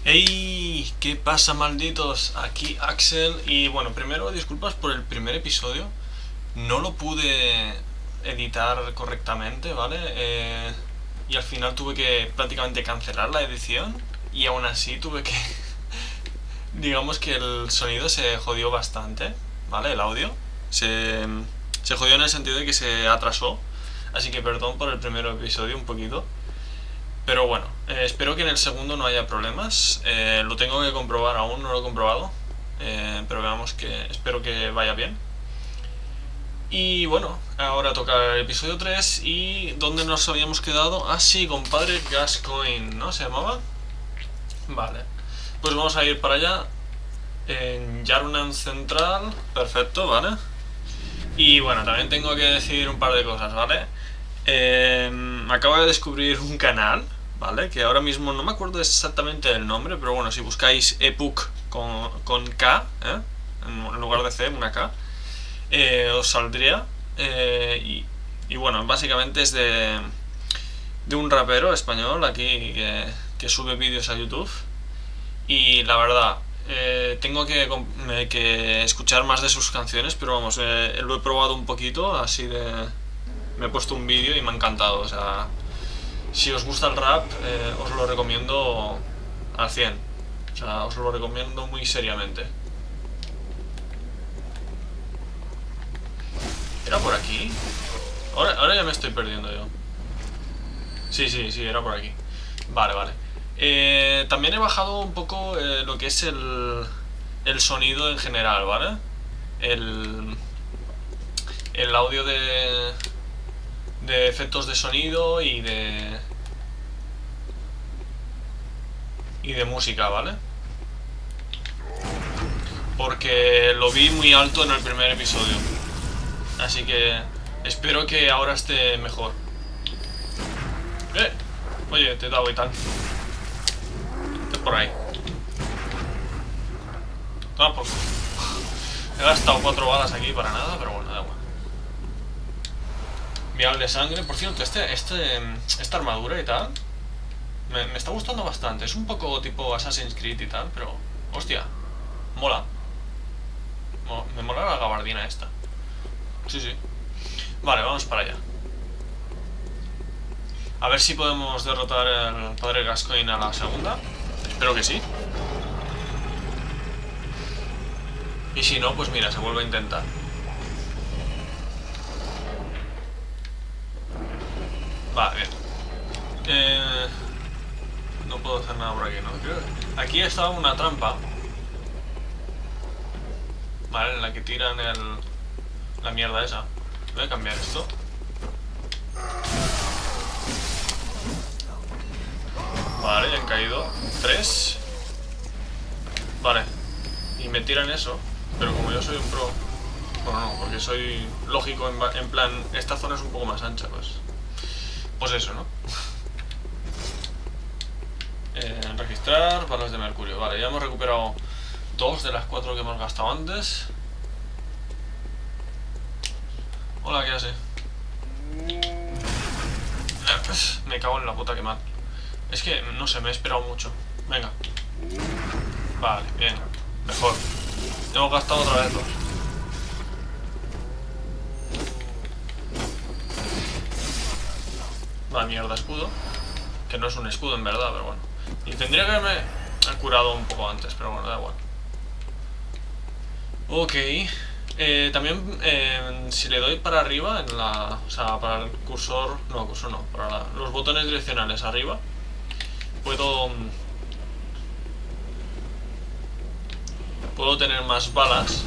¡Ey! ¿Qué pasa, malditos? Aquí Axel. Y bueno, primero disculpas por el primer episodio. No lo pude editar correctamente, ¿vale? Y al final tuve que prácticamente cancelar la edición. Y aún así tuve que... Digamos que el sonido se jodió bastante, ¿vale? El audio. Se, se jodió en el sentido de que se atrasó. Así que perdón por el primer episodio un poquito. Pero bueno, espero que en el segundo no haya problemas. Lo tengo que comprobar, aún no lo he comprobado. Pero veamos que espero que vaya bien. Y bueno, ahora toca el episodio 3. ¿Y dónde nos habíamos quedado? Ah, sí, compadre Gascoigne, ¿no? ¿Se llamaba? Vale. Pues vamos a ir para allá. En Yarnan Central. Perfecto, ¿vale? Y bueno, también tengo que decir un par de cosas, ¿vale? Acabo de descubrir un canal, ¿vale? Que ahora mismo no me acuerdo exactamente del nombre, pero bueno, si buscáis EPUK con K, en lugar de C, una K, os saldría. Y bueno, básicamente es de un rapero español aquí que sube vídeos a YouTube. Y la verdad, tengo que escuchar más de sus canciones, pero vamos, lo he probado un poquito, así de... Me he puesto un vídeo y me ha encantado, o sea, si os gusta el rap, os lo recomiendo al 100. O sea, os lo recomiendo muy seriamente. ¿Era por aquí? Ahora ya me estoy perdiendo yo. Sí, sí, sí, era por aquí. Vale, vale. También he bajado un poco lo que es el sonido en general, ¿vale? El, el audio de efectos de sonido y de música, ¿vale? Porque lo vi muy alto en el primer episodio. Así que espero que ahora esté mejor. ¡Eh! Oye, te he dado y tal. Estás por ahí. Toma por... He gastado 4 balas aquí para nada, pero bueno, da igual. Vial de sangre. Por cierto, esta armadura y tal me está gustando bastante. Es un poco tipo Assassin's Creed y tal, pero... Hostia, mola. Me mola la gabardina esta. Sí, sí. Vale, vamos para allá. A ver si podemos derrotar al padre Gascoigne a la segunda. Espero que sí. Y si no, pues mira, se vuelve a intentar. Vale, bien. No puedo hacer nada por aquí, ¿no? Aquí estaba una trampa. Vale, en la que tiran la mierda esa. Voy a cambiar esto. Vale, ya han caído 3. Vale. Y me tiran eso. Pero como yo soy un pro... Bueno, no, porque soy lógico en plan... Esta zona es un poco más ancha, pues... Pues eso, ¿no? Registrar balas de mercurio. Vale, ya hemos recuperado 2 de las 4 que hemos gastado antes. Hola, ¿qué hace? Me cago en la puta, que mal. Es que, no sé, me he esperado mucho. Venga. Vale, bien. Mejor. Hemos gastado otra vez 2. Va, mierda, escudo. Que no es un escudo en verdad, pero bueno. Y tendría que haberme curado un poco antes, pero bueno, da igual. Ok. También si le doy para arriba en la... O sea, para el cursor... No, cursor no. Para los botones direccionales arriba. Puedo tener más balas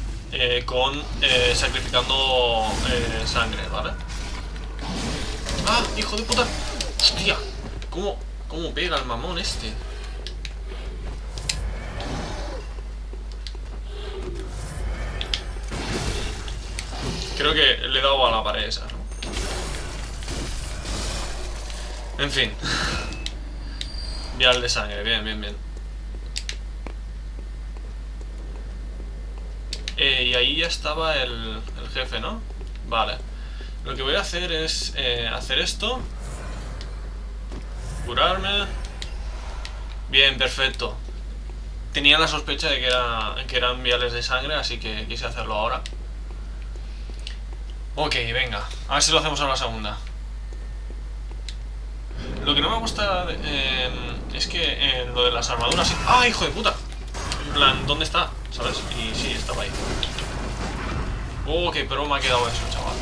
sacrificando sangre, ¿vale? ¡Ah! ¡Hijo de puta! ¡Hostia! ¿Cómo pega el mamón este? Creo que le he dado a la pared esa, ¿no? En fin. Vial de sangre, bien, bien, bien. Y ahí ya estaba el jefe, ¿no? Vale. Lo que voy a hacer es hacer esto. Curarme. Bien, perfecto. Tenía la sospecha de que eran viales de sangre, así que quise hacerlo ahora. Ok, venga. A ver si lo hacemos a la segunda. Lo que no me gusta es que en lo de las armaduras... ¡Ah, hijo de puta! En plan, ¿dónde está? ¿Sabes? Y sí, estaba ahí. Oh, qué pro me ha quedado eso, chaval.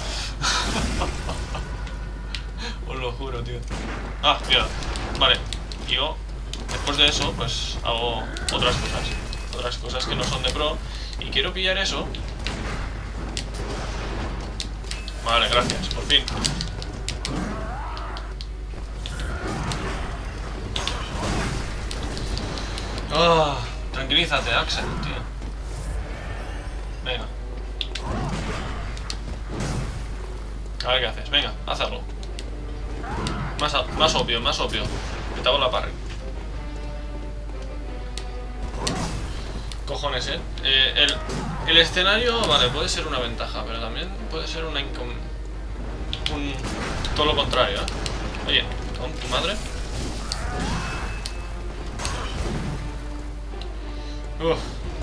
Os lo juro, tío. Ah, mira. Vale. Yo, después de eso, pues hago otras cosas. Otras cosas que no son de pro. Y quiero pillar eso. Vale, gracias, por fin. Ah, tranquilízate, Axel, tío. Venga. A ver qué haces. Venga, hazlo. Más obvio, más obvio. Me te hago la parry. Cojones, el escenario, vale, puede ser una ventaja, pero también puede ser todo lo contrario, ¿eh? Oye, con tu madre. Uf.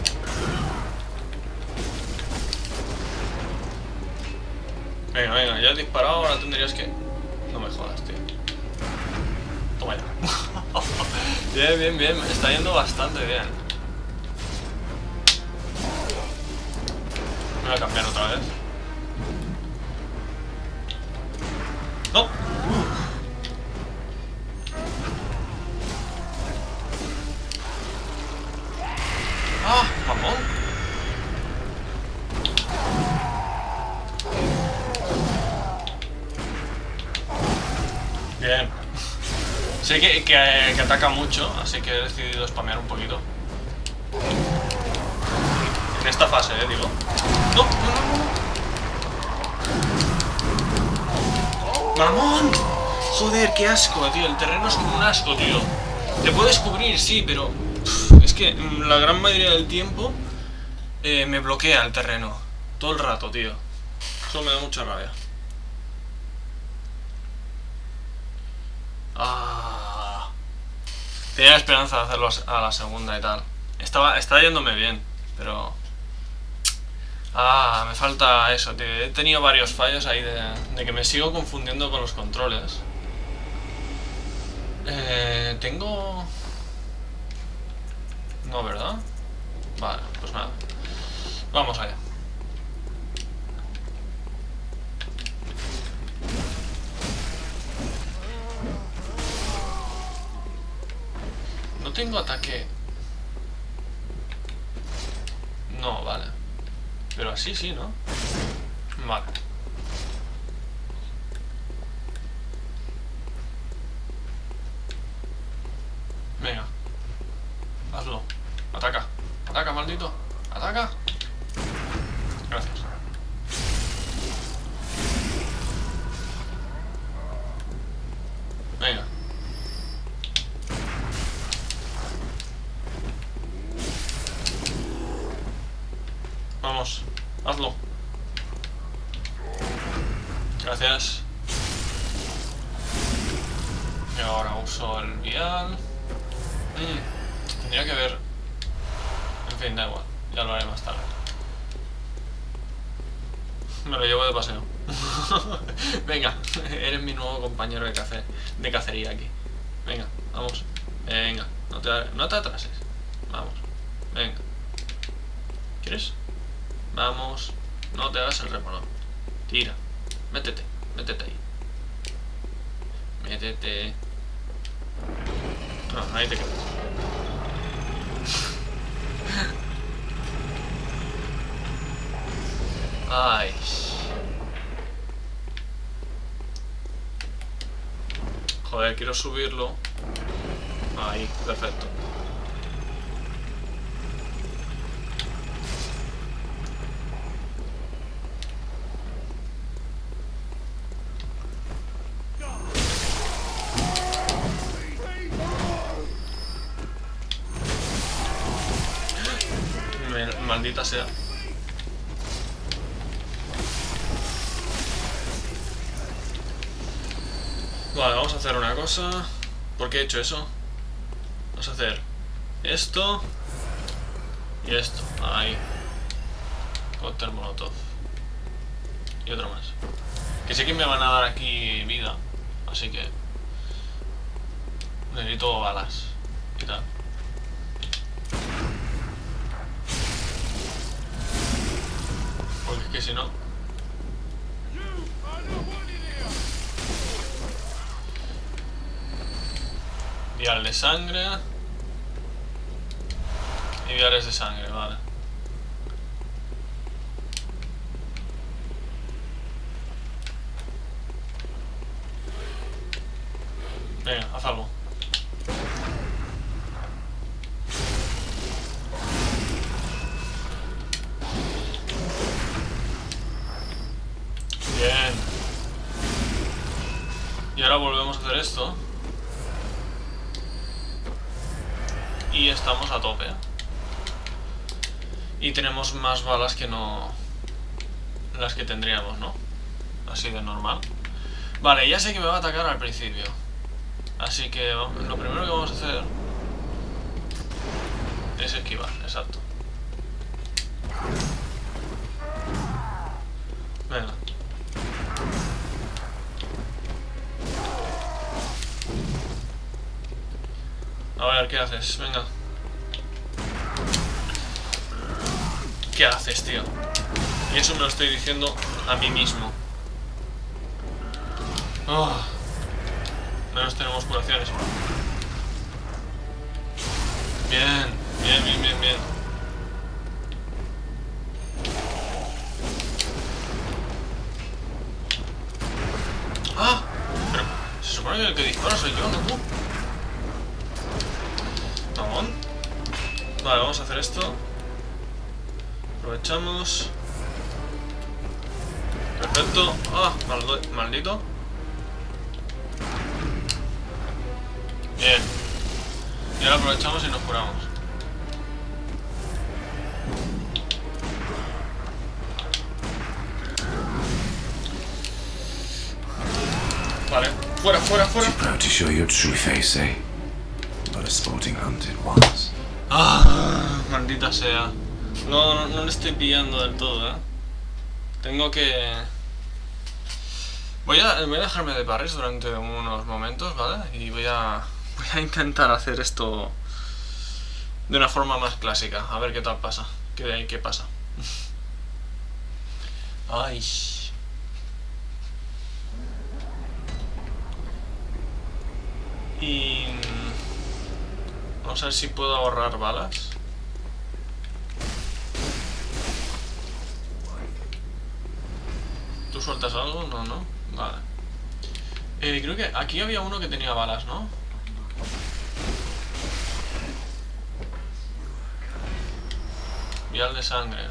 Venga, venga, ya has disparado, ahora tendrías que... No me jodas, tío. Toma ya. Bien, bien, bien, me está yendo bastante bien. Me voy a cambiar otra vez. ¡No! ¡Ah, mamón! Bien. Sé que ataca mucho, así que he decidido spamear un poquito. En esta fase, digo. ¡No! ¡No, no, no! ¡Mamón! Joder, qué asco, tío. El terreno es como un asco, tío. Te puedes cubrir, sí, pero... Es que la gran mayoría del tiempo me bloquea el terreno. Todo el rato, tío. Eso me da mucha rabia. Ah, tenía esperanza de hacerlo a la segunda y tal. Estaba yéndome bien, pero... Ah, me falta eso, tío. He tenido varios fallos ahí de que me sigo confundiendo con los controles. Tengo... No, ¿verdad? Vale, pues nada. Vamos allá. No tengo ataque. No, vale. Pero así sí, ¿no? Vale. Venga. Hazlo. Ataca. Ataca, maldito. Ataca. Gracias. Venga. Vamos. Hazlo. Gracias. Y ahora uso el vial. Tendría que ver... En fin, da igual. Ya lo haré más tarde. Me lo llevo de paseo. Venga, eres mi nuevo compañero de cacería aquí. Venga, vamos. Venga, no te atrases. Vamos. Venga. ¿Quieres? Vamos. No te hagas el remolón. Tira. Métete. Métete ahí. Métete. No, ahí te quedas. Ay. Joder, quiero subirlo. Ahí, perfecto. Maldita sea. Vale, vamos a hacer una cosa. ¿Por qué he hecho eso? Vamos a hacer esto y esto. Ahí. Cóctel molotov. Y otro más. Que sé que me van a dar aquí vida. Así que necesito balas y tal. Porque es que si no... Vial de sangre. Y viales de sangre, vale. Venga, haz algo. Bien. Y ahora volvemos a hacer esto. Y estamos a tope. Y tenemos más balas que no... las que tendríamos, ¿no? Así de normal. Vale, ya sé que me va a atacar al principio. Así que lo primero que vamos a hacer es esquivar, exacto. Venga. A ver, ¿qué haces? Venga. ¿Qué haces, tío? Y eso me lo estoy diciendo a mí mismo. Oh. Menos tenemos curaciones. Bien, bien, bien, bien, bien. ¡Ah! Pero se supone que el que dispara soy yo, no tú. Vamos. Vale, vamos a hacer esto. Aprovechamos. Perfecto. ¡Ah! Maldito. Bien. Y ahora aprovechamos y nos curamos. Vale. Fuera, fuera, fuera. Too proud to show your true face, eh? But a sporting hunt it was. Ah, maldita sea. No le estoy pillando del todo, ¿eh? Tengo que... Voy a dejarme de parries durante unos momentos, ¿vale? Y voy a intentar hacer esto de una forma más clásica. A ver qué tal pasa. ¿Qué pasa? Ay. Y... vamos a ver si puedo ahorrar balas. ¿Tú sueltas algo? No, no. Vale. Creo que aquí había uno que tenía balas, ¿no? Vial de sangre.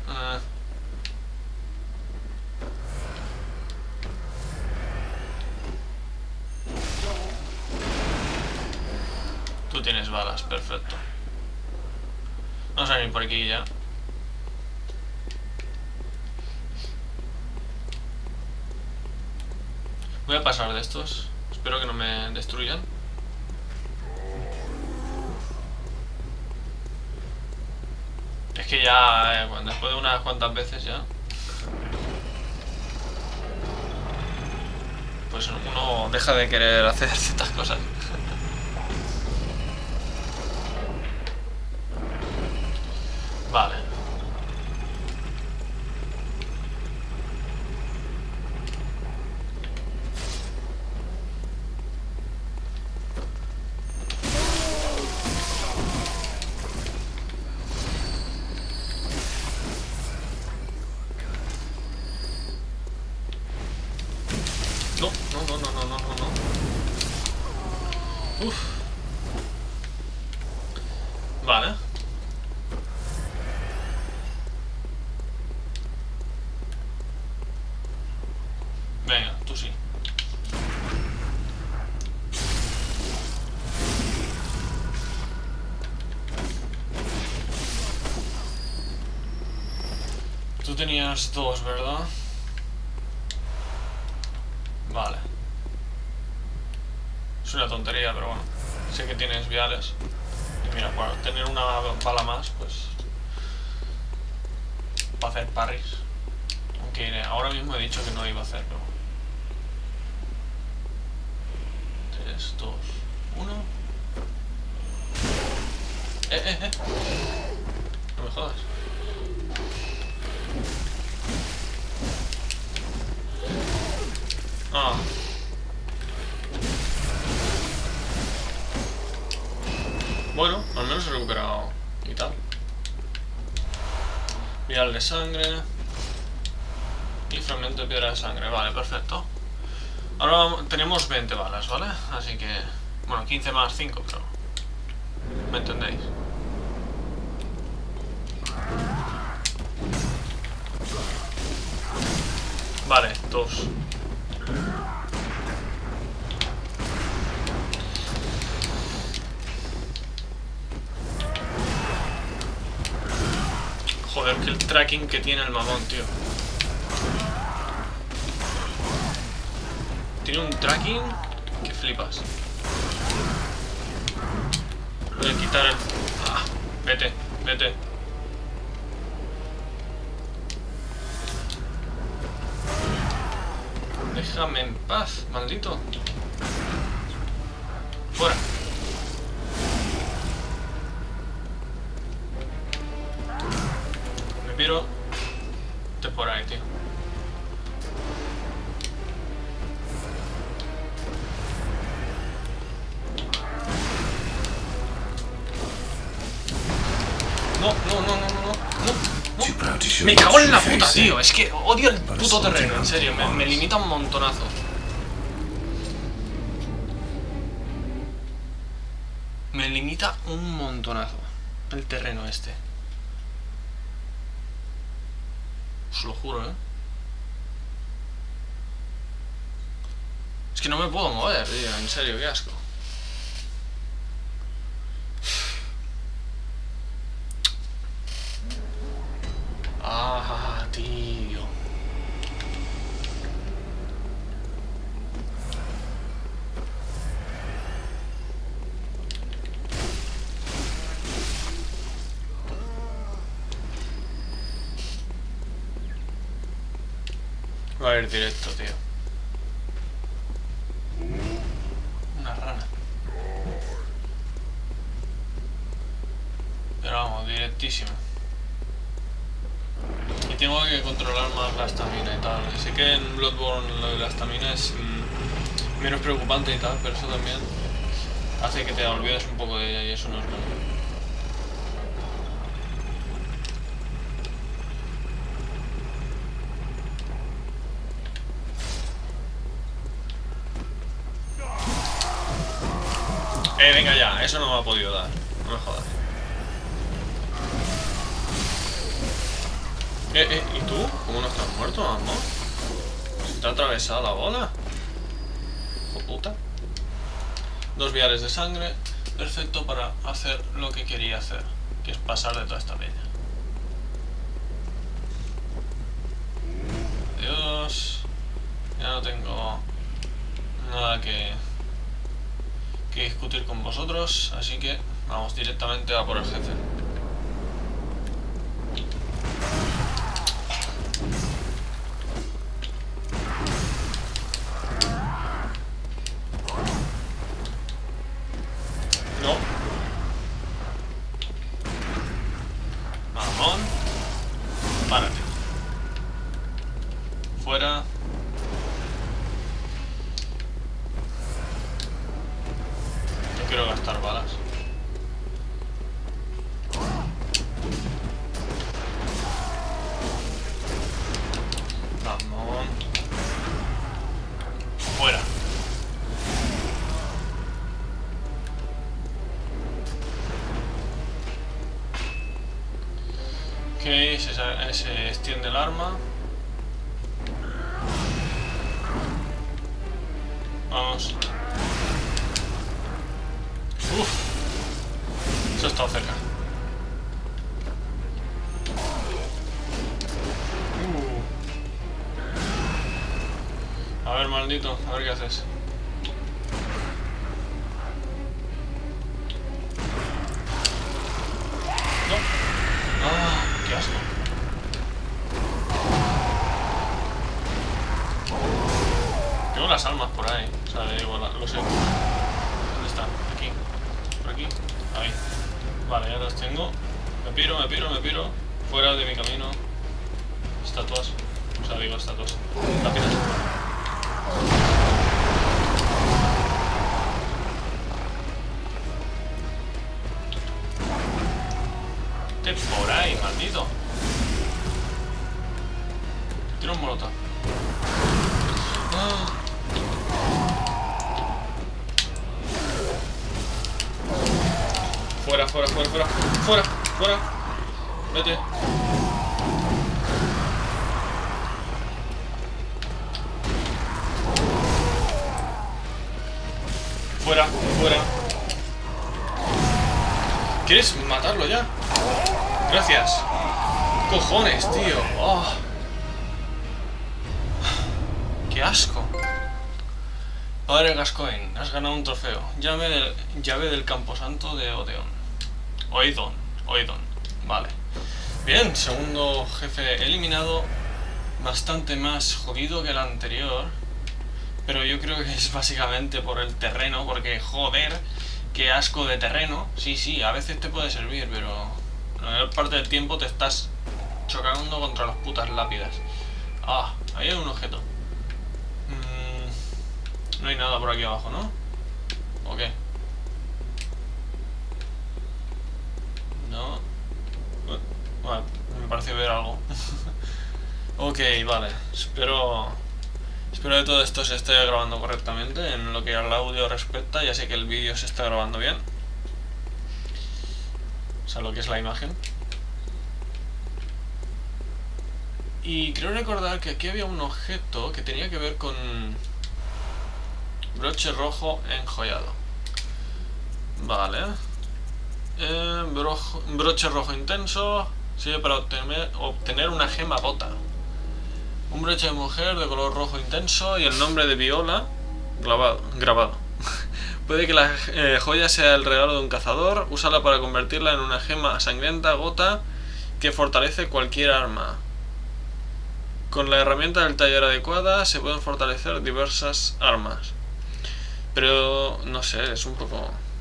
Tú tienes balas, perfecto. Vamos a venir por aquí ya. Voy a pasar de estos. Espero que no me destruyan. Es que ya, después de unas cuantas veces ya, pues uno deja de querer hacer ciertas cosas. Vale. No. Uf. Vale. Venga, tú sí. Tú tenías dos, ¿verdad? Vale. Es una tontería, pero bueno. Sé que tienes viales. Y mira, para tener una bala más, pues... para hacer parries. Aunque ahora mismo he dicho que no iba a hacerlo. 3, 2, 1... No me jodas. Ah. Bueno, al menos he recuperado y tal. Vial de sangre. Y fragmento de piedra de sangre. Vale, perfecto. Ahora tenemos 20 balas, ¿vale? Así que... bueno, 15 más 5, pero... ¿me entendéis? Vale, 2. Joder, que el tracking que tiene el mamón, tío. Tiene un tracking que flipas. Voy a quitar el... ah, vete, vete. Déjame en paz, maldito. Fuera. Me piro de por ahí, tío. No. Too proud to show Me you cago en true la puta, face, eh? tío. Es que odio el puto terreno, en serio. Me limita un montonazo. Me limita un montonazo el terreno este. Os lo juro, ¿eh? Es que no me puedo mover, tío. En serio, qué asco. Ah, tío. Va a ir directo, tío. Una rana. Pero vamos, directísimo. Y tengo que controlar más la estamina y tal. Sé que en Bloodborne lo de la estamina es menos preocupante y tal, pero eso también hace que te olvides un poco de ella y eso no es bueno. Venga ya, eso no me ha podido dar. No me jodas. ¿Y tú? ¿Cómo no estás muerto, amor? ¿Se te ha atravesado la bola? Hijo puta. 2 viales de sangre. Perfecto para hacer lo que quería hacer, que es pasar de toda esta peña. Adiós. Ya no tengo nada que discutir con vosotros, así que vamos directamente a por el jefe. No. Mamón. Párate. Fuera. No quiero gastar balas. Mamón. Fuera. Ok, se extiende el arma. Vamos. Uf. Eso ha estado cerca. A ver, maldito, a ver qué haces. asco. Tengo las almas por ahí. O sea, igual, lo sé. ¿Dónde están? Aquí. Por aquí. Ahí. Vale, ya las tengo. Me piro. Fuera de mi camino. Estatuas. O sea, digo estatuas. Lápidas. Vete por ahí, maldito. Tira un molotov. Ah. Fuera. Vete. Fuera. ¿Quieres matarlo ya? Gracias. Cojones, tío. Oh. Qué asco. Padre Gascoigne, has ganado un trofeo. Llave del Camposanto de Oidon. Vale. Bien, segundo jefe eliminado. Bastante más jodido que el anterior. Pero yo creo que es básicamente por el terreno. Porque, joder, qué asco de terreno. Sí, a veces te puede servir, pero la mayor parte del tiempo te estás chocando contra las putas lápidas. Ah, ahí hay un objeto. No hay nada por aquí abajo, ¿no? ¿O qué? No. Bueno, me parece ver algo. Ok, vale. Espero que todo esto se esté grabando correctamente en lo que al audio respecta. Ya sé que el vídeo se está grabando bien. O sea, lo que es la imagen. Y creo recordar que aquí había un objeto que tenía que ver con broche rojo enjollado. Vale. Broche rojo intenso. Sirve para obtener una gema bota. Un broche de mujer de color rojo intenso y el nombre de Viola grabado. Puede que la joya sea el regalo de un cazador. Úsala para convertirla en una gema sangrienta gota que fortalece cualquier arma. Con la herramienta del taller adecuada se pueden fortalecer diversas armas. Pero no sé, es un poco...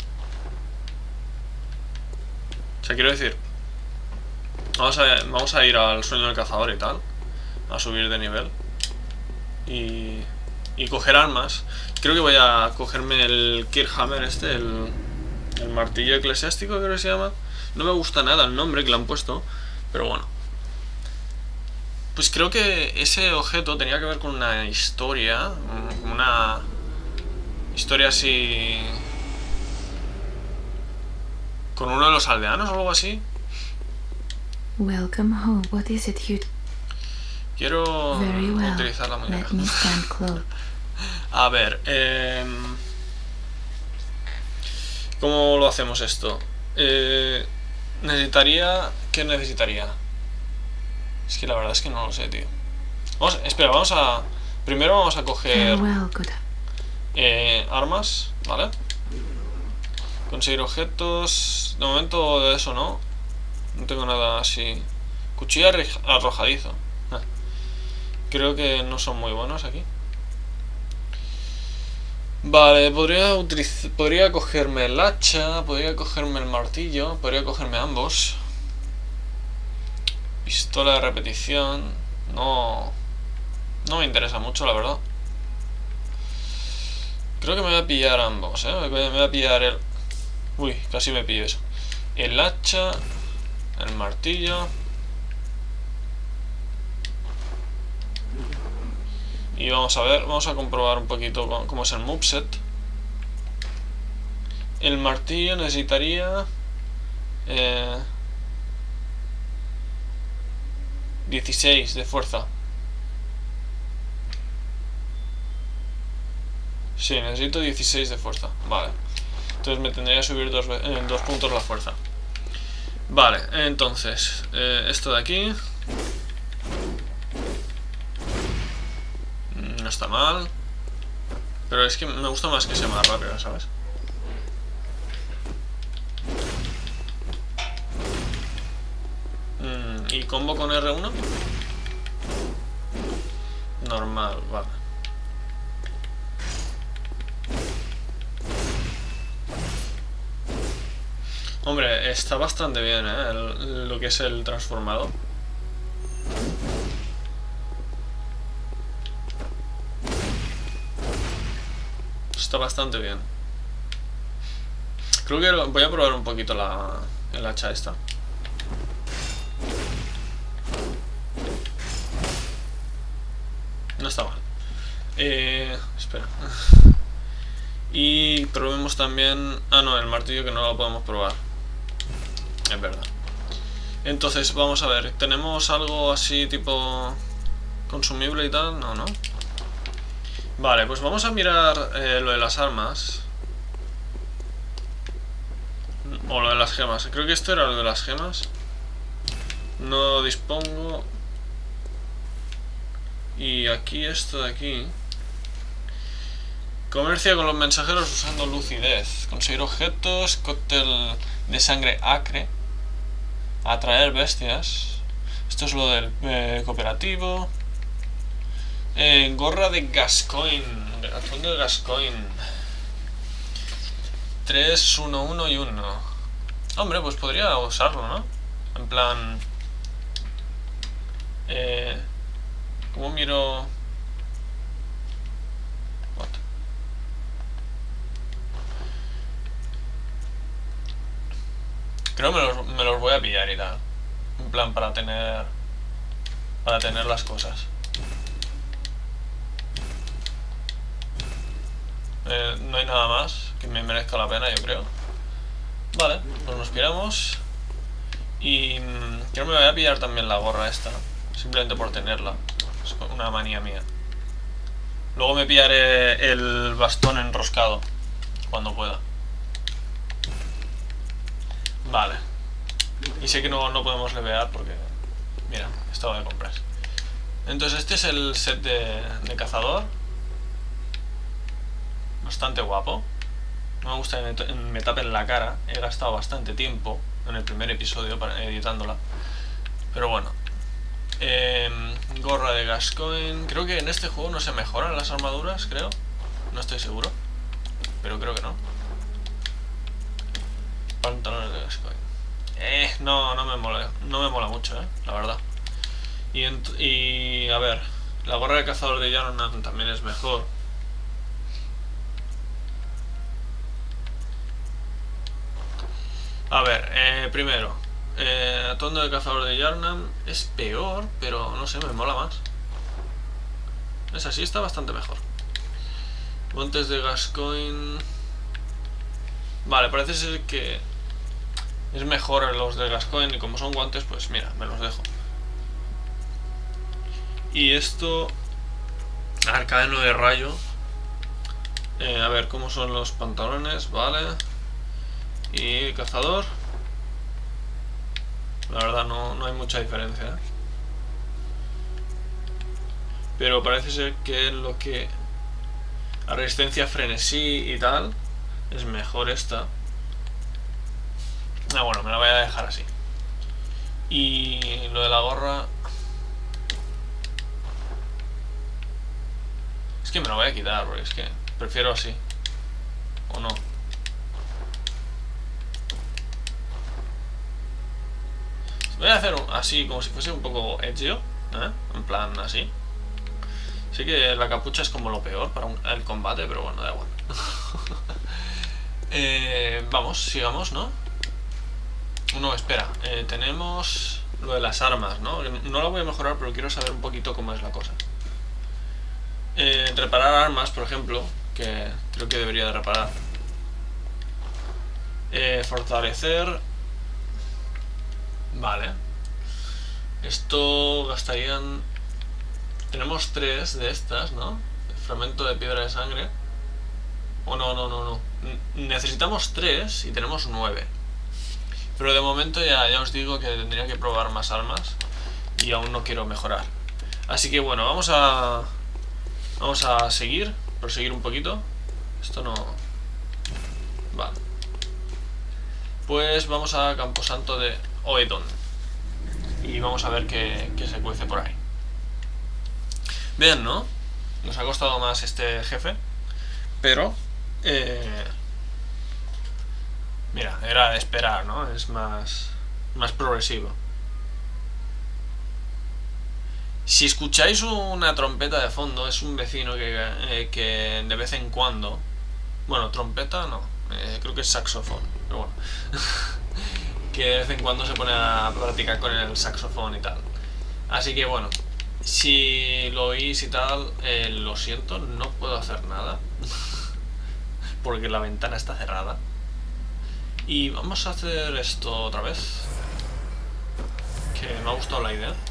O sea, quiero decir, vamos a ir al sueño del cazador y tal, a subir de nivel y coger armas. Creo que voy a cogerme el Kirkhammer este, el martillo eclesiástico creo que se llama. No me gusta nada el nombre que le han puesto, pero bueno. Pues creo que ese objeto tenía que ver con una historia, así, con uno de los aldeanos o algo así. Welcome home. What is it you... Quiero utilizar la muñeca. Let me stand close. A ver, ¿cómo lo hacemos esto? Necesitaría... ¿Qué necesitaría? Es que la verdad es que no lo sé, tío. Espera, primero vamos a coger armas, ¿vale? Conseguir objetos. De momento de eso no. No tengo nada así. Cuchillo arrojadizo. Creo que no son muy buenos aquí. Vale, podría cogerme el hacha, podría cogerme el martillo, podría cogerme ambos. Pistola de repetición. No me interesa mucho, la verdad. Creo que me voy a pillar ambos, me voy a pillar el... Uy, casi me pillo eso. El hacha, el martillo. Y vamos a ver, vamos a comprobar un poquito cómo es el moveset. El martillo necesitaría 16 de fuerza. Sí, necesito 16 de fuerza. Vale. Entonces me tendría que subir 2 puntos la fuerza. Vale, entonces esto de aquí no está mal. Pero es que me gusta más que sea más rápido, ¿sabes? ¿Y combo con R1? Normal, vale. Hombre, está bastante bien, lo que es el transformador. Está bastante bien. Creo que voy a probar un poquito el hacha esta. No está mal. Espera. Y probemos también... Ah, no, el martillo que no lo podemos probar. Es verdad. Entonces, vamos a ver. ¿Tenemos algo así tipo consumible y tal? No, ¿no? Vale, pues vamos a mirar lo de las armas. O lo de las gemas. Creo que esto era lo de las gemas. No dispongo. Y aquí, esto de aquí. Comercia con los mensajeros usando lucidez. Conseguir objetos. Cóctel de sangre acre. Atraer bestias. Esto es lo del cooperativo. Gorra de Gascoigne. Fondo de Gascoigne. 3, 1, 1 y 1. Hombre, pues podría usarlo, ¿no? En plan... ¿Cómo miro? What? Creo que me los voy a pillar y tal. En plan, para tener las cosas. No hay nada más que me merezca la pena, yo creo. Vale, pues nos piramos. Y creo que me voy a pillar también la gorra esta. Simplemente por tenerla. Es una manía mía. Luego me pillaré el bastón enroscado cuando pueda. Vale. Y sé que no podemos levear porque... Mira, estaba de compras. Entonces este es el set de cazador. Bastante guapo. No me gusta que me tapen la cara. He gastado bastante tiempo en el primer episodio editándola. Pero bueno. Gorra de Gascoigne. Creo que en este juego no se mejoran las armaduras, creo. No estoy seguro. Pero creo que no. Pantalones de Gascoigne. No me mola. No me mola mucho, la verdad. Y a ver. La gorra de cazador de Yarnan también es mejor. A ver, primero, atuendo de cazador de Yarnam es peor, pero no sé, me mola más. Es así, está bastante mejor. Guantes de Gascoigne. Vale, parece ser que es mejor los de Gascoigne y como son guantes, pues mira, me los dejo. Y esto, arcano de rayo. A ver cómo son los pantalones, vale. Y cazador. La verdad no hay mucha diferencia, pero parece ser que lo que a resistencia a frenesí y tal es mejor esta. Bueno, me la voy a dejar así. Y lo de la gorra es que me lo voy a quitar porque es que prefiero así. ¿O no? Voy a hacer así, como si fuese un poco edgeo, en plan así. Sé que la capucha es como lo peor para el combate, pero bueno, da igual. Vamos, sigamos, ¿no? No, espera, tenemos lo de las armas, ¿no? No lo voy a mejorar, pero quiero saber un poquito cómo es la cosa. Reparar armas, por ejemplo, que creo que debería de reparar. Fortalecer. Vale. Esto gastarían... Tenemos 3 de estas, ¿no? Fragmento de piedra de sangre. Oh, no. Necesitamos 3 y tenemos 9. Pero de momento ya os digo que tendría que probar más armas. Y aún no quiero mejorar. Así que bueno, vamos a seguir. Proseguir un poquito. Esto no... Vale. Pues vamos a Camposanto de Oedon. y vamos a ver qué se cuece por ahí. Bien, ¿no? Nos ha costado más este jefe, pero mira, era de esperar, ¿no? Es más progresivo. Si escucháis una trompeta de fondo, es un vecino que de vez en cuando... Bueno, trompeta no, creo que es saxofón, pero bueno. Que de vez en cuando se pone a practicar con el saxofón y tal. Así que bueno, si lo oís y tal, lo siento, no puedo hacer nada. Porque la ventana está cerrada. Y vamos a hacer esto otra vez. Que me ha gustado la idea.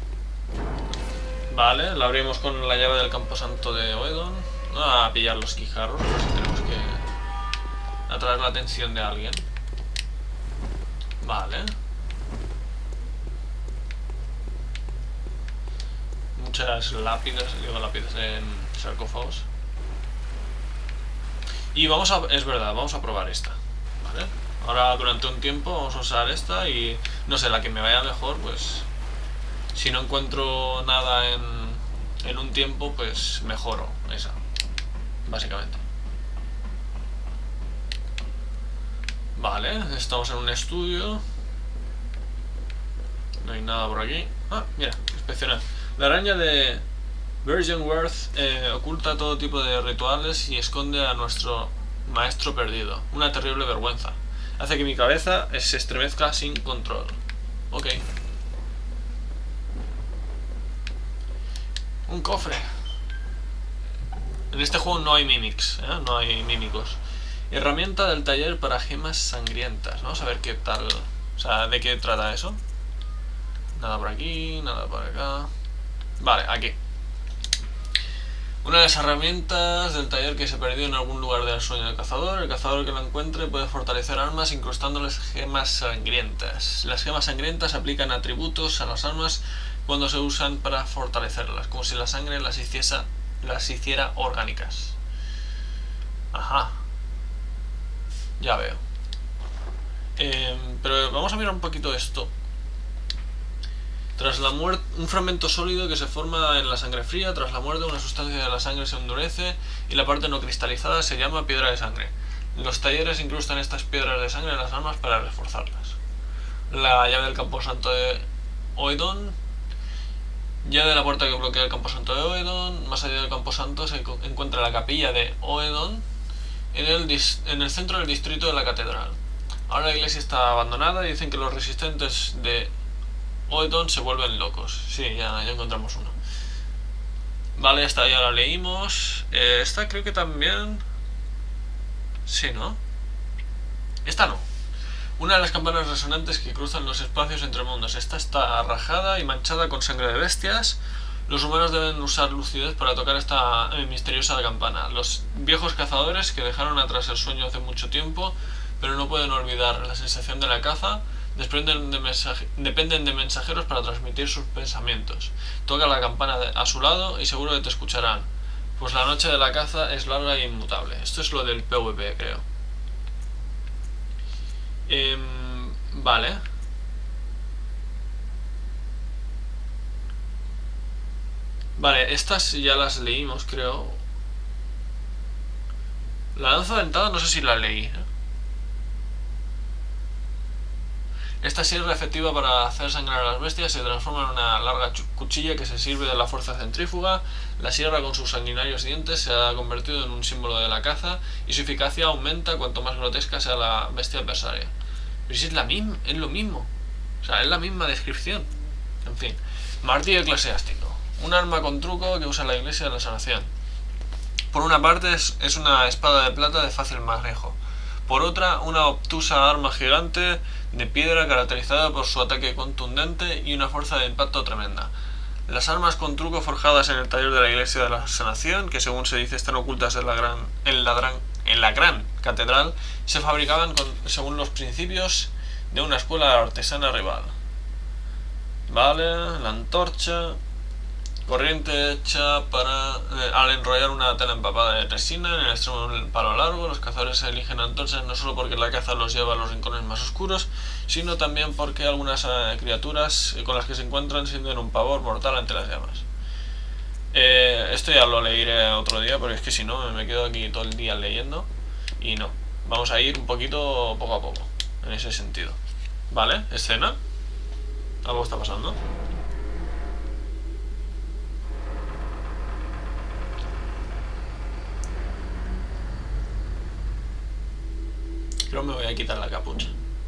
Vale, la abrimos con la llave del camposanto de Oedon. A pillar los guijarros, por si tenemos que atraer la atención de alguien. Vale. Muchas lápidas, digo lápidas en sarcófagos. Y vamos a... es verdad, vamos a probar esta. Vale. Ahora durante un tiempo vamos a usar esta y... no sé, la que me vaya mejor, pues... si no encuentro nada en un tiempo, pues mejoro esa. Básicamente. Vale, estamos en un estudio. No hay nada por aquí. Ah, mira, inspeccionar. La araña de Virginworth oculta todo tipo de rituales y esconde a nuestro maestro perdido. Una terrible vergüenza. Hace que mi cabeza se estremezca sin control. Ok. Un cofre. En este juego no hay mimics, no hay mímicos. Herramienta del taller para gemas sangrientas. Vamos a ver qué tal. O sea, ¿de qué trata eso? Nada por aquí, nada por acá. Vale, aquí. Una de las herramientas del taller que se perdió en algún lugar del sueño del cazador. El cazador que la encuentre puede fortalecer armas incrustándoles gemas sangrientas. Las gemas sangrientas aplican atributos a las armas cuando se usan para fortalecerlas, como si la sangre las hiciera orgánicas. Ajá. Ya veo. Pero vamos a mirar un poquito esto. Tras la muerte, un fragmento sólido que se forma en la sangre fría. Tras la muerte, una sustancia de la sangre se endurece y la parte no cristalizada se llama piedra de sangre. Los talleres incrustan estas piedras de sangre en las armas para reforzarlas. La llave del camposanto de Oedon. Llave de la puerta que bloquea el camposanto de Oedon. Más allá del camposanto se encuentra la capilla de Oedon en el centro del distrito de la catedral. Ahora la iglesia está abandonada y dicen que los resistentes de Oedon se vuelven locos. Sí, ya encontramos uno. Vale, esta ya la leímos. Esta creo que también... sí, ¿no? Esta no. Una de las campanas resonantes que cruzan los espacios entre mundos. Esta está rajada y manchada con sangre de bestias. Los humanos deben usar lucidez para tocar esta misteriosa campana. Los viejos cazadores que dejaron atrás el sueño hace mucho tiempo, pero no pueden olvidar la sensación de la caza, dependen de mensajeros para transmitir sus pensamientos. Toca la campana a su lado y seguro que te escucharán, pues la noche de la caza es larga e inmutable. Esto es lo del PvP, creo. Vale. Vale, estas ya las leímos, creo. La lanza dentada no sé si la leí, Esta sierra efectiva para hacer sangrar a las bestias se transforma en una larga cuchilla que se sirve de la fuerza centrífuga. La sierra con sus sanguinarios dientes se ha convertido en un símbolo de la caza y su eficacia aumenta cuanto más grotesca sea la bestia adversaria. Pero si es lo mismo. O sea, es la misma descripción. En fin. Martillo eclesiástico. Un arma con truco que usa la iglesia de la sanación. Por una parte es una espada de plata de fácil manejo. Por otra, una obtusa arma gigante de piedra caracterizada por su ataque contundente y una fuerza de impacto tremenda. Las armas con truco forjadas en el taller de la iglesia de la sanación, que según se dice están ocultas en la gran catedral, se fabricaban según los principios de una escuela artesana rival. Vale, la antorcha. Corriente hecha para... al enrollar una tela empapada de resina en el extremo de un palo largo, los cazadores eligen antorchas no solo porque la caza los lleva a los rincones más oscuros, sino también porque algunas criaturas con las que se encuentran sienten un pavor mortal ante las llamas. Esto ya lo leeré otro día, porque es que si no me quedo aquí todo el día leyendo y no. Vamos a ir un poquito poco a poco, en ese sentido. ¿Vale? Escena. Algo está pasando. Creo que me voy a quitar la capucha.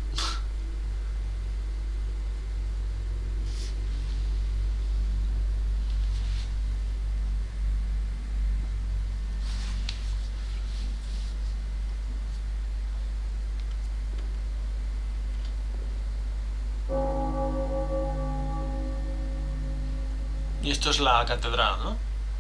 Y esto es la catedral, ¿no?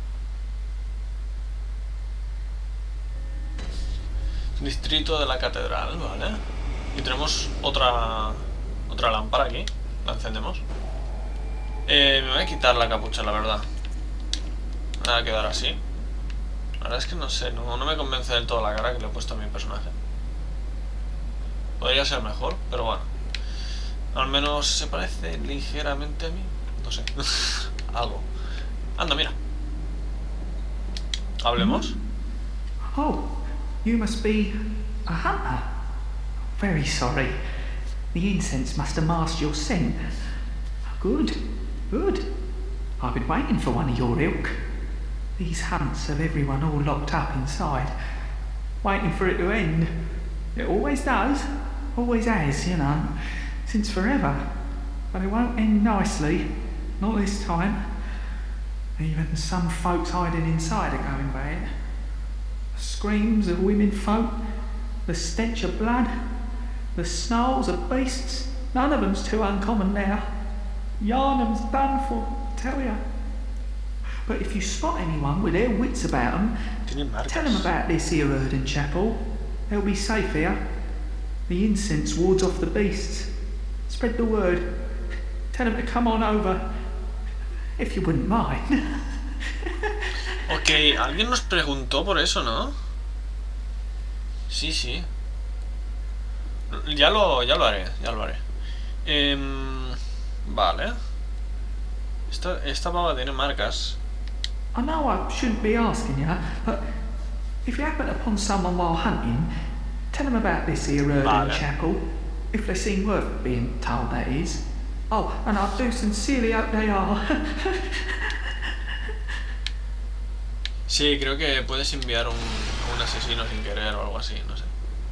Distrito de la catedral, ¿vale? Y tenemos otra lámpara aquí. La encendemos. Me voy a quitar la capucha, la verdad. Me va a quedar así. La verdad es que no sé, no me convence del todo la cara que le he puesto a mi personaje. Podría ser mejor, pero bueno. Al menos se parece ligeramente a mí. No sé. Algo. Anda, mira. Hablemos. Oh, you must be a hunter. Very sorry. The incense must have masked your scent. Good, good. I've been waiting for one of your ilk. These hunts have everyone all locked up inside, waiting for it to end. It always does, always has, you know, since forever. But it won't end nicely, not this time. Even some folks hiding inside are going bad. The screams of women folk, the stench of blood, the snarls of beasts, none of them's too uncommon now. Yarnum's done for, I tell ya. But if you spot anyone with their wits about them, tell them about this here Erden Chapel. They'll be safe here. The incense wards off the beasts. Spread the word. Tell them to come on over. If you wouldn't mind. Ok, alguien nos preguntó por eso, ¿no? Sí, sí. Ya lo haré, ya lo haré. Vale. Esta pava tiene marcas. I know I shouldn't be asking you, but if you happen upon someone while hunting, tell them about this here Erden Chapel. If they seem worth being told, that is. Oh, and I do sincerely hope they are. Sí, creo que puedes enviar a un asesino sin querer o algo así, no sé.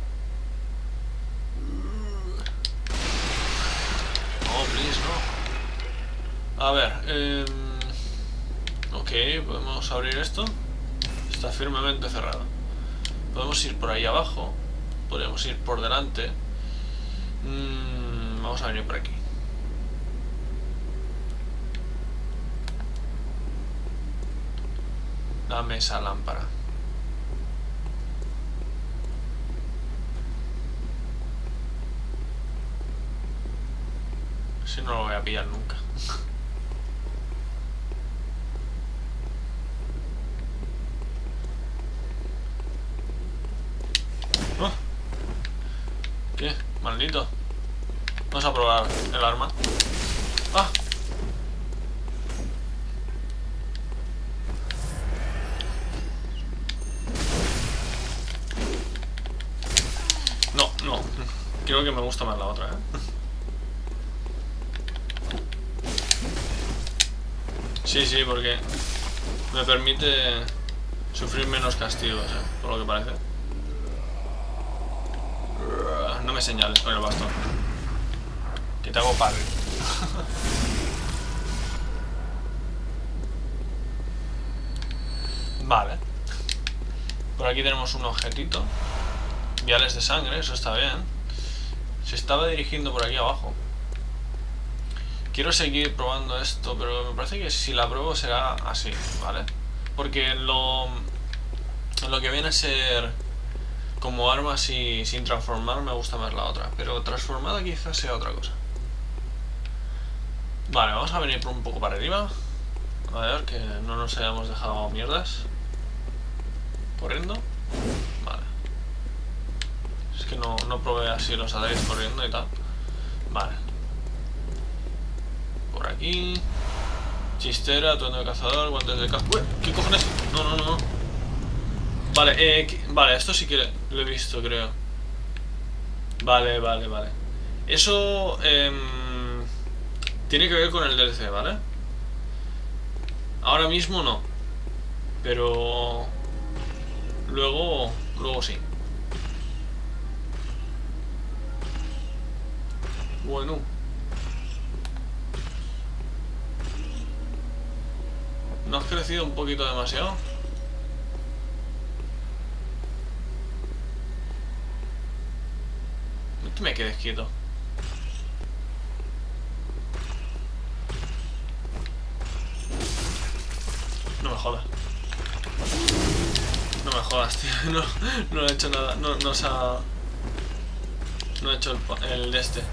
Oh, please, no. A ver, ok, podemos abrir esto. Está firmemente cerrado. Podemos ir por ahí abajo. Podemos ir por delante. Vamos a venir por aquí. Dame esa lámpara. Si no lo voy a pillar nunca. Oh. ¿Qué? Maldito. Vamos a probar el arma. ¡Ah! No. Creo que me gusta más la otra, ¿eh? Sí, porque me permite sufrir menos castigos, por lo que parece. No me señales con el bastón, que te hago padre. Vale. Por aquí tenemos un objetito. Viales de sangre, eso está bien. Se estaba dirigiendo por aquí abajo. Quiero seguir probando esto, pero me parece que si la pruebo será así, ¿vale? Porque lo que viene a ser como arma sin transformar me gusta más la otra. Pero transformada quizás sea otra cosa. Vale, vamos a venir por un poco para arriba. A ver, que no nos hayamos dejado mierdas. Corriendo. Vale. Es que no probé así los ataques corriendo y tal. Vale. Por aquí. Chistera, atuendo de cazador, guantes de caza. ¡Uy! ¿Qué cojones? No. Vale, vale, esto sí que lo he visto, creo. Vale. Eso tiene que ver con el DLC, ¿vale? Ahora mismo no. Pero luego sí. Bueno. ¿No has crecido un poquito demasiado? No te me quedes quieto. No me jodas. No me jodas, tío. No he hecho nada. No he hecho el de este.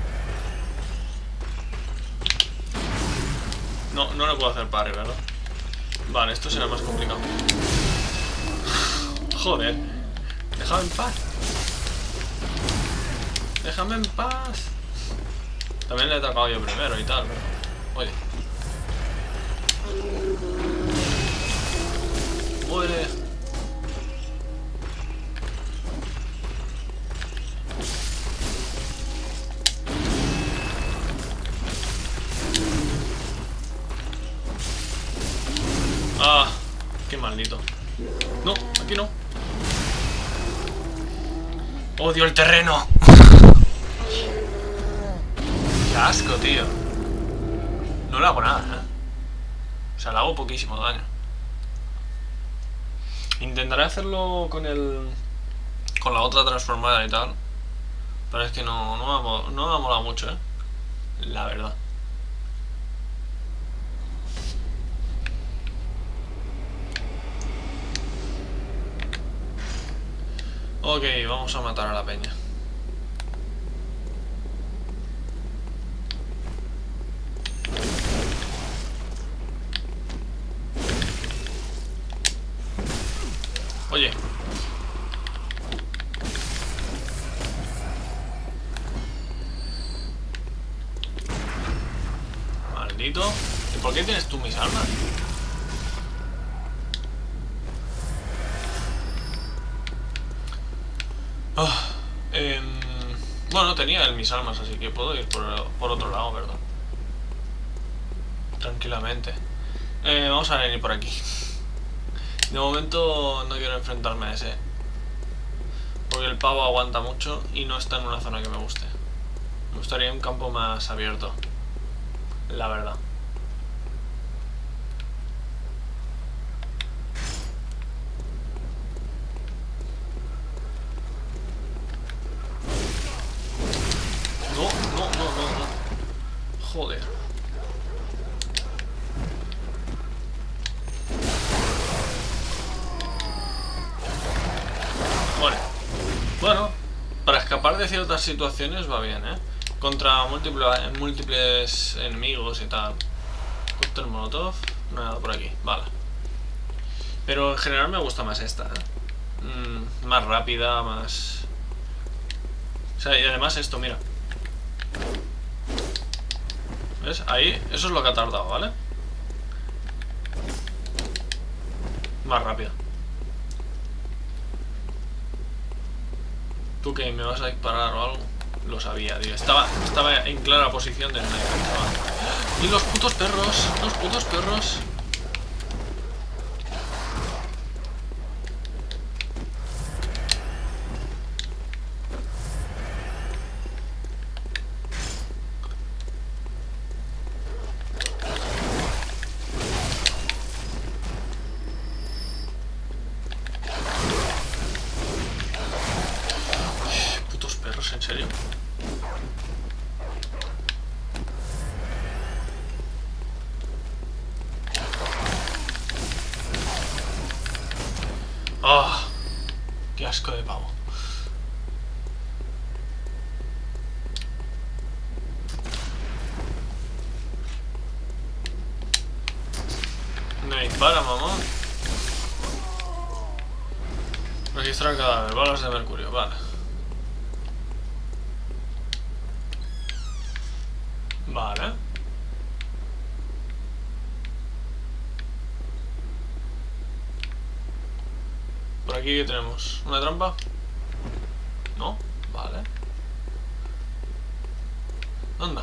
No le puedo hacer parry, ¿verdad? Vale, esto será más complicado. Joder. Déjame en paz. Déjame en paz. También le he atacado yo primero y tal, pero... Oye. Muere. Ah, qué maldito. No, aquí no. Odio el terreno. Qué asco, tío. No le hago nada, ¿eh? O sea, le hago poquísimo daño. Intentaré hacerlo con la otra transformada y tal. Pero es que no me ha molado mucho, ¿eh? La verdad. Ok, vamos a matar a la peña. Oye. Maldito. ¿Y por qué tienes tú mis armas? Bueno, tenía él mis armas, así que puedo ir por otro lado, ¿verdad? Tranquilamente. Vamos a venir por aquí. De momento no quiero enfrentarme a ese, porque el pavo aguanta mucho y no está en una zona que me guste. Me gustaría un campo más abierto, la verdad. No. Joder. Bueno, para escapar de ciertas situaciones va bien, ¿eh? Contra múltiples enemigos y tal. Cóctel molotov, no hay nada por aquí, vale. Pero en general me gusta más esta, ¿eh? Más rápida, más... O sea, y además esto, mira. ¿Ves? Ahí, eso es lo que ha tardado, ¿vale? Más rápida. ¿Tú qué? ¿Me vas a disparar o algo? Lo sabía, tío. Estaba en clara posición de sniper, chaval. ¡Y los putos perros! ¡Los putos perros! ¿En serio? ¡Ah! ¡Qué asco de pavo! Me dispara, mamón. Registrar cadáver, balas de mercurio, vale. Vale. Por aquí, ¿qué tenemos? ¿Una trampa? No, vale. Anda.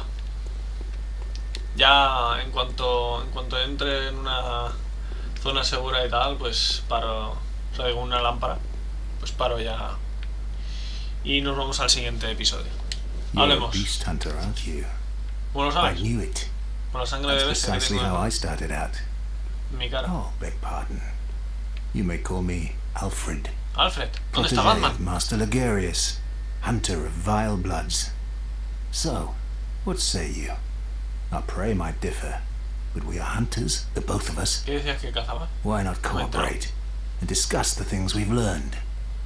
Ya en cuanto entre en una zona segura y tal, pues paro. O sea, digo, una lámpara, pues paro ya. Y nos vamos al siguiente episodio. You're a Hablemos. beast hunter, aren't you? ¿Cómo lo I sabes? knew it. Con la sangre de That's bestia que precisely tengo how I started out. en mi cara. Oh, beg pardon. You may call me Alfred, Alfred, ¿dónde está protege of Batman? Master Ligurius, hunter of vile bloods. So, what say you? Our prey might differ, but we are hunters, the both of us. ¿Qué decías que cazaba? Why not cooperate and discuss the things we've learned?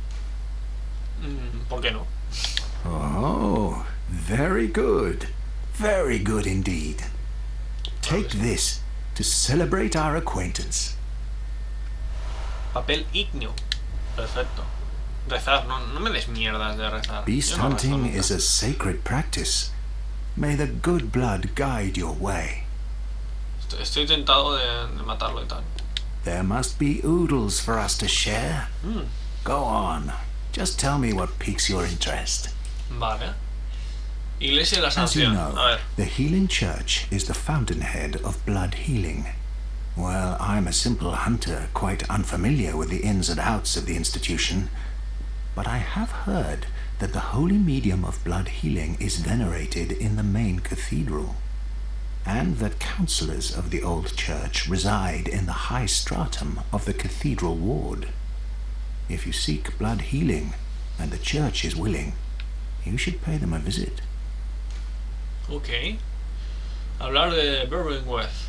¿Por qué no? Oh, very good. Very good indeed. Take this to celebrate our acquaintance. Papel ígneo. Perfecto. Rezar, no me des mierdas de rezar. Beast Yo no rezo hunting nunca. is a sacred practice. May the good blood guide your way. Estoy tentado de matarlo y tal. There must be oodles for us to share. Go on. Just tell me what piques your interest. Vale. Iglesia de la As you Sanción. know, A ver. the Healing Church is the fountainhead of blood healing. Well, I'm a simple hunter, quite unfamiliar with the ins and outs of the institution, but I have heard that the holy medium of blood healing is venerated in the main cathedral, and that counselors of the old church reside in the high stratum of the cathedral ward. If you seek blood healing, and the church is willing, you should pay them a visit. Ok. Hablar de Bergenworth.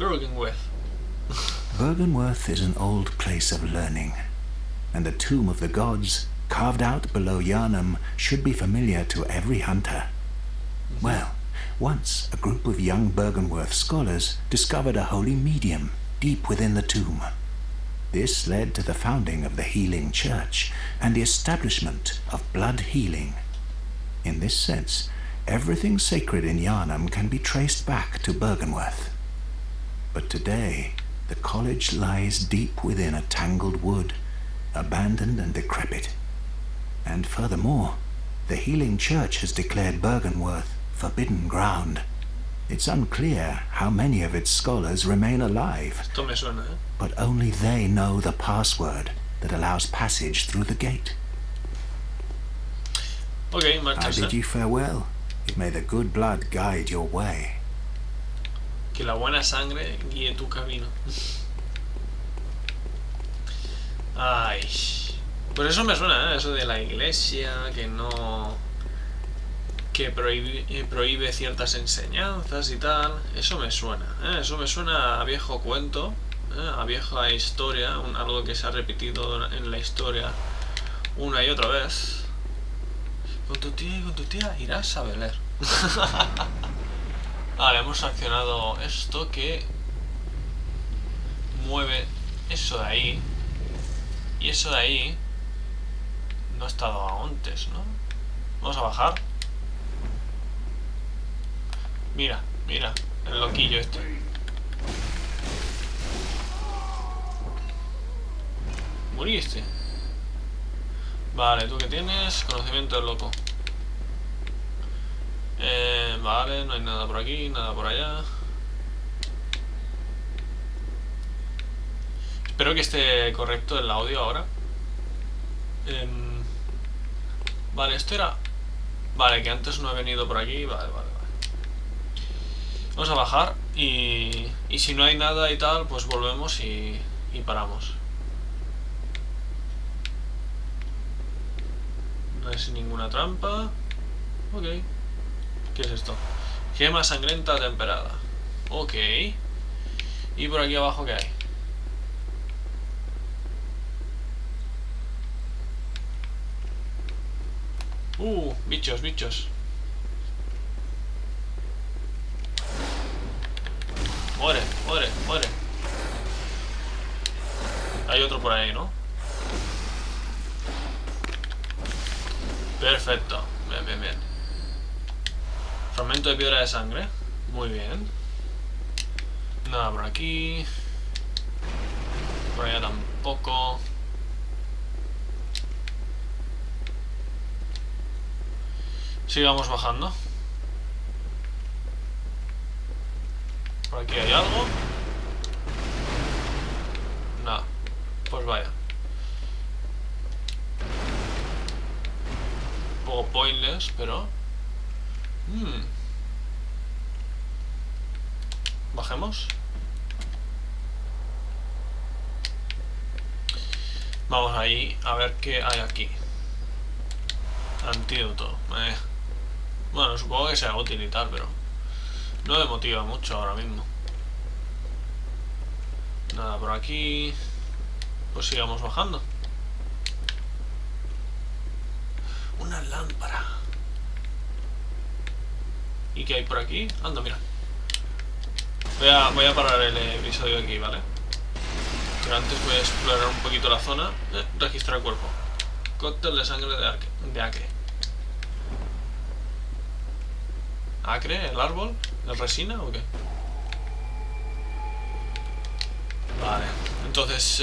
Bergenworth is an old place of learning, and the tomb of the gods, carved out below Yharnam, should be familiar to every hunter. Well, once a group of young Bergenworth scholars discovered a holy medium deep within the tomb. This led to the founding of the Healing Church and the establishment of blood healing. In this sense, everything sacred in Yharnam can be traced back to Bergenworth. But today, the college lies deep within a tangled wood, abandoned and decrepit. And furthermore, the Healing Church has declared Bergenworth forbidden ground. It's unclear how many of its scholars remain alive, Esto me suena, ¿eh? but only they know the password that allows passage through the gate. Ok, I marcharse. bid you farewell. May the good blood guide your way. Que la buena sangre guíe tu camino. Ay. Pues eso me suena, ¿eh? Eso de la iglesia, que no... que prohíbe ciertas enseñanzas y tal. Eso me suena, ¿eh? Eso me suena a viejo cuento, ¿eh? A vieja historia, algo que se ha repetido en la historia una y otra vez. Con tu tía irás a Beler. Vale, hemos accionado esto que mueve eso de ahí. Y eso de ahí no ha estado antes, ¿no? Vamos a bajar. Mira, el loquillo este. Muriste. Vale, ¿tú qué tienes? Conocimiento del loco. Vale, no hay nada por aquí, nada por allá. Espero que esté correcto el audio ahora. Vale, esto era... Vale, que antes no he venido por aquí. Vale. Vamos a bajar y si no hay nada y tal, pues volvemos y paramos. No es ninguna trampa. Ok. ¿Qué es esto? Gema sangrienta temperada. Ok. ¿Y por aquí abajo qué hay? Bichos. Muere. Hay otro por ahí, ¿no? Perfecto. Bien, bien, bien. Fragmento de piedra de sangre. Muy bien. Nada por aquí. Por allá tampoco. Sigamos bajando. Por aquí hay algo. Nada. Pues vaya. Un poco pointless, pero... Bajemos. Vamos ahí a ver qué hay aquí. Antídoto. Bueno, supongo que sea útil y tal, pero no me motiva mucho ahora mismo. Nada por aquí. Pues sigamos bajando. Una lámpara. ¿Y qué hay por aquí? Anda, mira. Voy a parar el episodio aquí, ¿vale? Pero antes voy a explorar un poquito la zona. Registrar cuerpo. Cóctel de sangre de acre. ¿Acre? ¿El árbol? ¿El resina o qué? Vale. Entonces...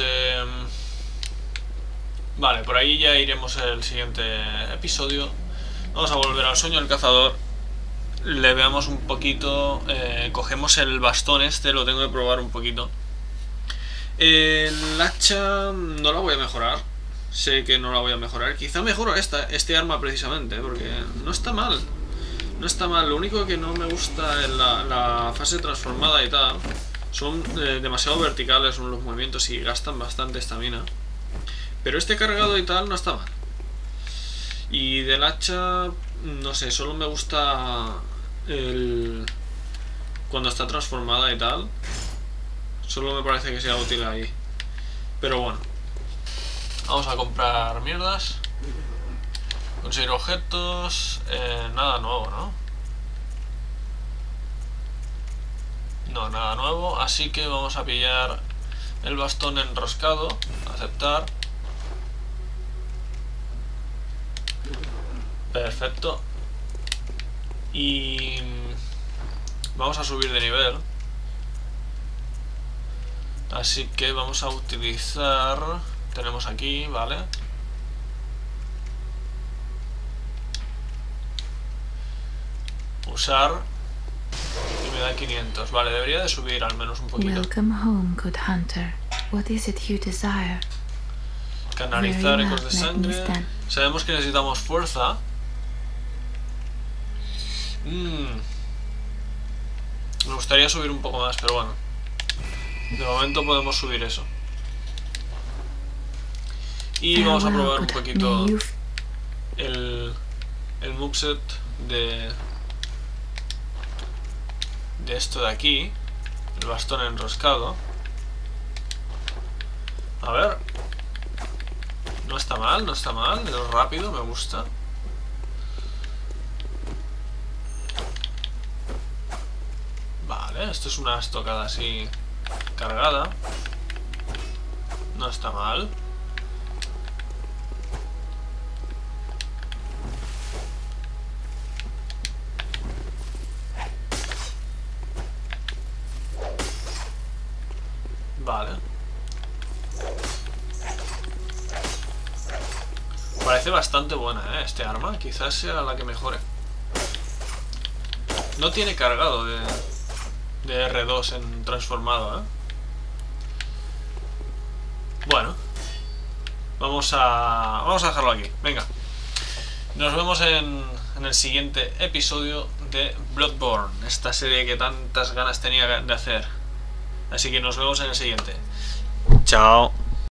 vale, por ahí ya iremos el siguiente episodio. Vamos a volver al sueño del cazador. Le veamos un poquito. Cogemos el bastón este, lo tengo que probar un poquito. El hacha no la voy a mejorar. Sé que no la voy a mejorar. Quizá mejoro este arma precisamente, porque no está mal. No está mal. Lo único que no me gusta en la fase transformada y tal, son demasiado verticales los movimientos y gastan bastante estamina. Pero este cargado y tal no está mal. Y del hacha, no sé, solo me gusta cuando está transformada y tal. Solo me parece que sea útil ahí. Pero bueno. Vamos a comprar mierdas. Conseguir objetos. Nada nuevo, ¿no? No, nada nuevo. Así que vamos a pillar el bastón enroscado. Aceptar. Perfecto. Y vamos a subir de nivel. Así que vamos a utilizar... Tenemos aquí, ¿vale? Usar. Y me da 500. Vale, debería de subir al menos un poquito. Welcome home, good hunter. What is it you desire? Canalizar ecos de sangre. Sabemos que necesitamos fuerza. Me gustaría subir un poco más, pero bueno. De momento podemos subir eso. Y vamos a probar un poquito el moveset de esto de aquí. El bastón enroscado. A ver. No está mal, no está mal. Es rápido, me gusta. Vale, esto es una estocada así cargada. No está mal. Vale. Parece bastante buena, este arma. Quizás sea la que mejore. No tiene cargado de R2 en transformado, Bueno. Vamos a dejarlo aquí. Venga. Nos vemos en el siguiente episodio de Bloodborne. Esta serie que tantas ganas tenía de hacer. Así que nos vemos en el siguiente. Chao.